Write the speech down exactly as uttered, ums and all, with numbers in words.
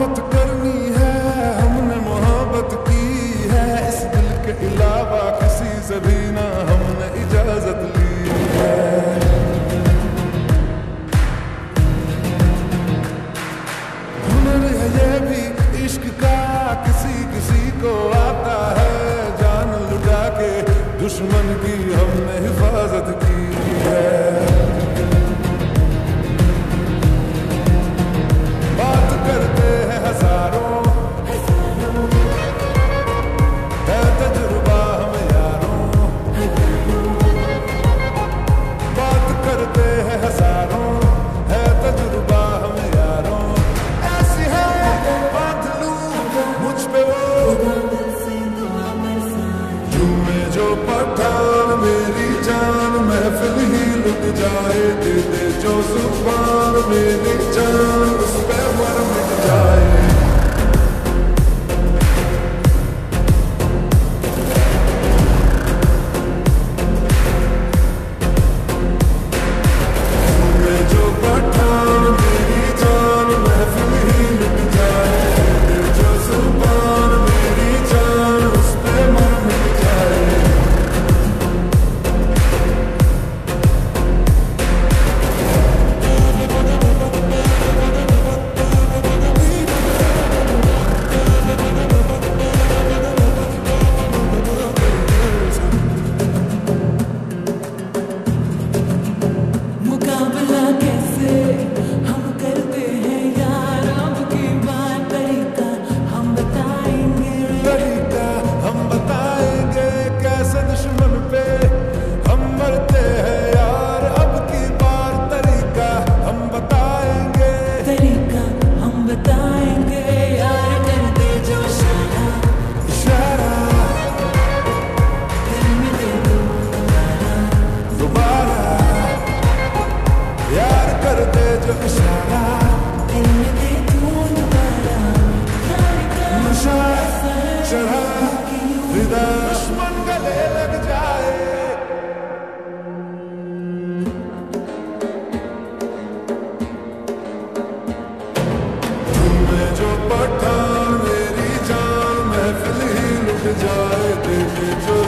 मोहब्बत करनी है, हमने मोहब्बत की है, इस दिल के अलावा किसी से भी ना हमने इजाजत ली है। हुनर है ये भी इश्क का, किसी किसी को आता है, जान लुटा के दुश्मन की हमने हिफाजत की है। जो पठान मेरी जान महफिल ही लुट जाए, दे दे जो जुबान मेरी जान उस पे मर मिट जाए। जो पठान मेरी जान महफिल ही लुट जाए, दे दे जो जुबान मेरी जान उस पे मर मिट जाए। दुश्मन गले लग जाए, तुमने जो पठान मेरी जान महफिल ही लुट जाए, देखे जो